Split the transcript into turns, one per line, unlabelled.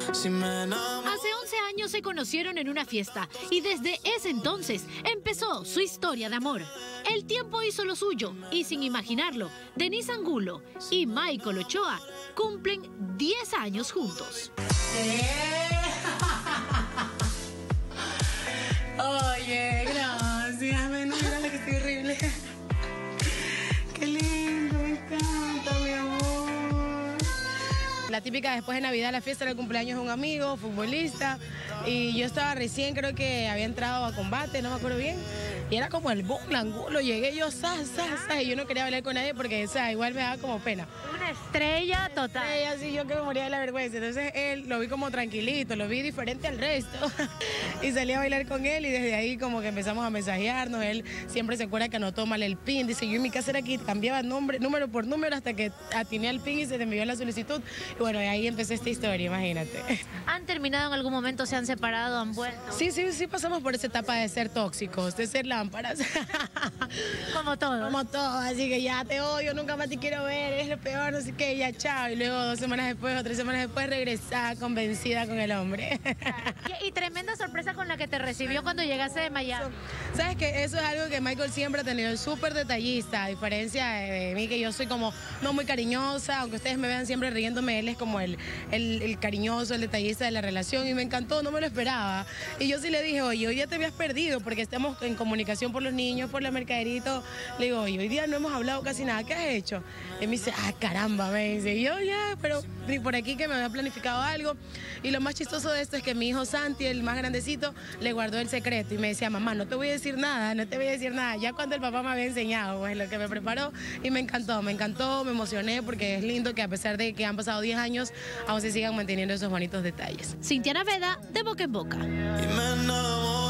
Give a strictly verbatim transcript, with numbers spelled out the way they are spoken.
Si me enamoro.
Hace once años se conocieron en una fiesta y desde ese entonces empezó su historia de amor. El tiempo hizo lo suyo y sin imaginarlo, Denise Angulo y Michael Ochoa cumplen diez años juntos.
Oye, gracias. Ven, mírale que estoy horrible. Qué lindo, me encanta, mi amor. La típica después de Navidad, la fiesta del cumpleaños de un amigo, futbolista. Y yo estaba recién, creo que había entrado a combate, no me acuerdo bien. Y era como el boom, la Angulo. Llegué yo, sa, sa, sa. Y yo no quería hablar con nadie porque, o sea, igual me daba como pena.
Una estrella total.
Sí, así yo que me moría de la vergüenza. Entonces él lo vi como tranquilito, lo vi diferente al resto. Y salí a bailar con él y desde ahí como que empezamos a mensajearnos. Él siempre se acuerda que anotó mal el pin. Dice, yo en mi casa era aquí, cambiaba nombre, número por número hasta que atiné al pin y se te envió la solicitud. Y bueno, de ahí empezó esta historia, imagínate.
¿Han terminado en algún momento, se han separado, han vuelto?
Sí, sí, sí pasamos por esa etapa de ser tóxicos, de ser lámparas.
Como todo.
Como todo, así que ya te odio, nunca más te quiero ver, eres lo peor, no sé qué, ya chao. Y luego dos semanas después o tres semanas después regresaba convencida con el hombre.
Y, y tremenda sorpresa con la que te recibió cuando llegaste de Miami.
Sabes que eso es algo que Michael siempre ha tenido, es súper detallista, a diferencia de, de mí, que yo soy como no muy cariñosa, aunque ustedes me vean siempre riéndome, él es como el, el, el cariñoso, el detallista de la relación y me encantó, no me lo esperaba. Y yo sí le dije, oye, hoy ya te habías perdido porque estamos en comunicación por los niños, por la mercaderito. Le digo, oye, hoy día no hemos hablado casi nada, ¿qué has hecho? Y me dice, ah, caramba, me dice, y yo ya, pero ni por aquí que me había planificado algo. Y lo más chistoso de esto es que mi hijo Santi, el más grandecito, le guardó el secreto y me decía, mamá, no te voy a decir nada, no te voy a decir nada. Ya cuando el papá me había enseñado, pues lo que me preparó y me encantó, me encantó, me emocioné porque es lindo que a pesar de que han pasado diez años, aún se sigan manteniendo esos bonitos detalles.
Cintia Naveda, de Boca en Boca.
Y me enamoro.